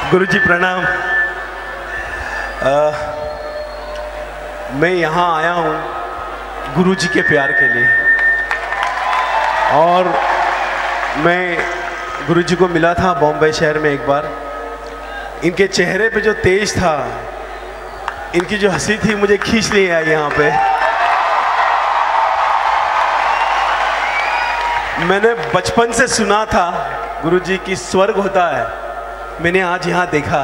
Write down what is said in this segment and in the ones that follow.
गुरुजी प्रणाम। मैं यहाँ आया हूँ गुरुजी के प्यार के लिए, और मैं गुरुजी को मिला था बॉम्बे शहर में एक बार। इनके चेहरे पे जो तेज था, इनकी जो हंसी थी, मुझे खींच लिया यहाँ पे। मैंने बचपन से सुना था गुरुजी की स्वर्ग होता है, मैंने आज यहाँ देखा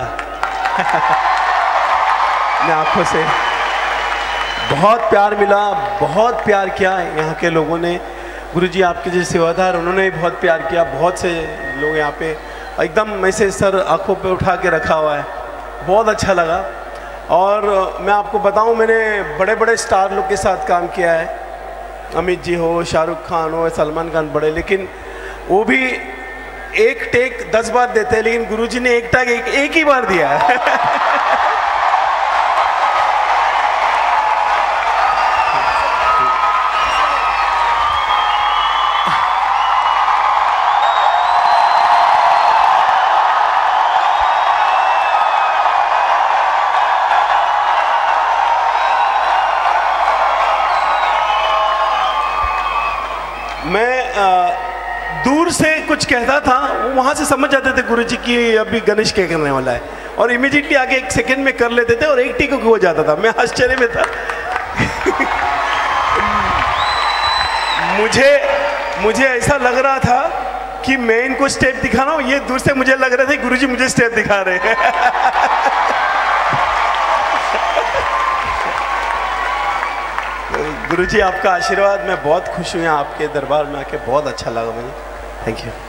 अपने आँखों से। बहुत प्यार मिला, बहुत प्यार किया यहाँ के लोगों ने। गुरुजी आपके जैसे सेवादार, उन्होंने भी बहुत प्यार किया। बहुत से लोग यहाँ पे एकदम ऐसे सर आँखों पे उठा के रखा हुआ है, बहुत अच्छा लगा। और मैं आपको बताऊँ, मैंने बड़े बड़े स्टार लोग के साथ काम किया है, अमित जी हो, शाहरुख खान हो, सलमान खान, बड़े, लेकिन वो भी एक टेक 10 बार देते हैं, लेकिन गुरुजी ने एक टेक एक ही बार दिया है। मैं दूर से कुछ कहता था, वो वहाँ से समझ जाते थे गुरुजी की अभी गणेश क्या करने वाला है, और इमीडिएटली आगे 1 सेकंड में कर लेते थे और एक टीक हो जाता था। मैं आश्चर्य में था। मुझे ऐसा लग रहा था कि मैं इनको स्टेप दिखा रहा हूँ, ये दूर से मुझे लग रहा था गुरुजी मुझे स्टेप दिखा रहे हैं। गुरुजी आपका आशीर्वाद, मैं बहुत खुश हूँ यहाँ आपके दरबार में आके, बहुत अच्छा लगा मुझे। Thank you.